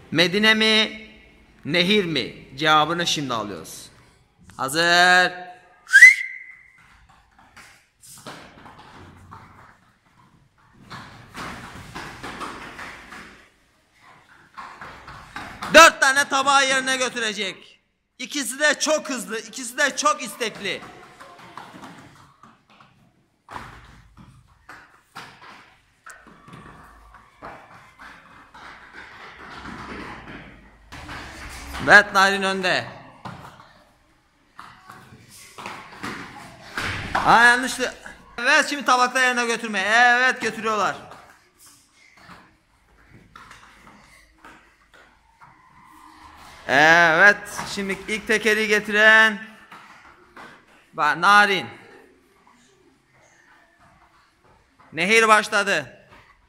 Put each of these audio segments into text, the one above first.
Medine mi? Nehir mi? Cevabını şimdi alıyoruz. Hazır. Dört tane tabağı yerine götürecek. İkisi de çok hızlı, ikisi de çok istekli. Evet, Narin önde. Yanlıştı. Evet, şimdi tabakları yerine götürme. Evet, götürüyorlar. Evet, şimdi ilk tekeri getiren Narin. Nehir başladı.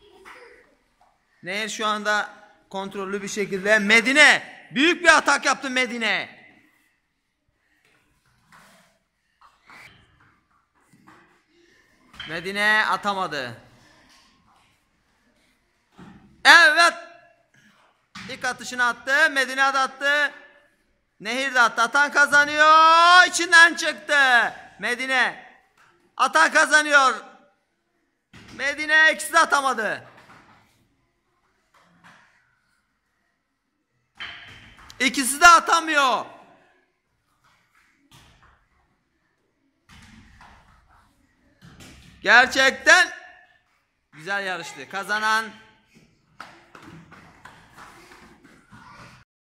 Nehir şu anda kontrollü bir şekilde. Medine. Büyük bir atak yaptı Medine. Medine atamadı. Evet. İlk atışını attı. Medine de attı. Nehir de attı. Atan kazanıyor. İçinden çıktı. Medine. Atan kazanıyor. Medine ikisi de atamadı. İkisi de atamıyor. Gerçekten güzel yarıştı. Kazanan